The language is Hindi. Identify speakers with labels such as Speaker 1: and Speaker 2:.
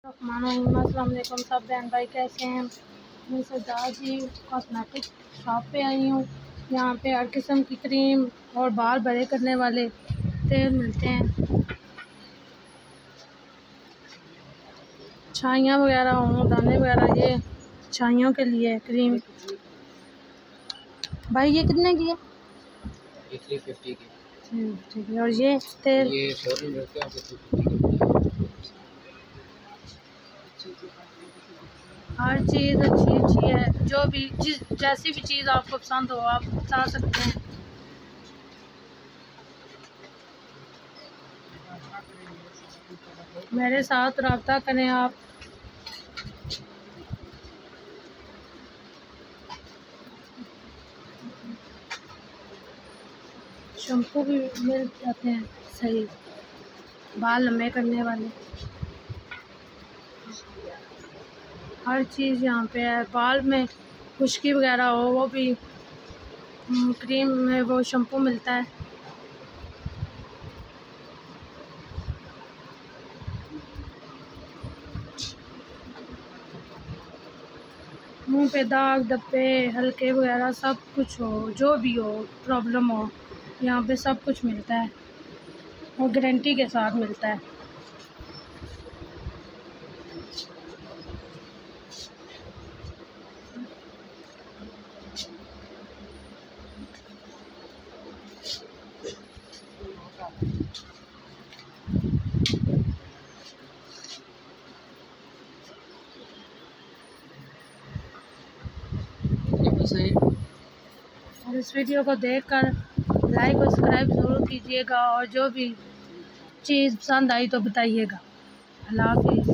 Speaker 1: अस्सलाम वालेकुम सब बहन भाई कैसे हैं। मैं सरदार जी कॉस्मेटिक शॉप पे आई हूँ। यहाँ पे हर किस्म की क्रीम और बाल बड़े करने वाले तेल मिलते हैं। छाइयाँ वगैरह हों, दाने वगैरह, ये छाइयों के लिए क्रीम। भाई ये कितने की है?
Speaker 2: ये 350 की।
Speaker 1: ठीक है। और ये तेल
Speaker 2: ये फॉरेन रहते हैं, 250
Speaker 1: हर चीज़ अच्छी है। जो भी जैसी भी चीज़ आपको पसंद हो आप बता सकते हैं। मेरे साथ रब्ता करें आप। शैम्पू भी मिल जाते हैं सही, बाल लंबे करने वाले। हर चीज़ यहाँ पे है। बाल में खुश्की वगैरह हो वो भी क्रीम में वो शैम्पू मिलता है। मुंह पे दाग धब्बे हल्के वगैरह सब कुछ हो, जो भी हो प्रॉब्लम हो, यहाँ पे सब कुछ मिलता है और गारंटी के साथ मिलता है। और इस वीडियो को देखकर लाइक और सब्सक्राइब ज़रूर कीजिएगा और जो भी चीज़ पसंद आई तो बताइएगा। अल्लाह हाफ़िज़।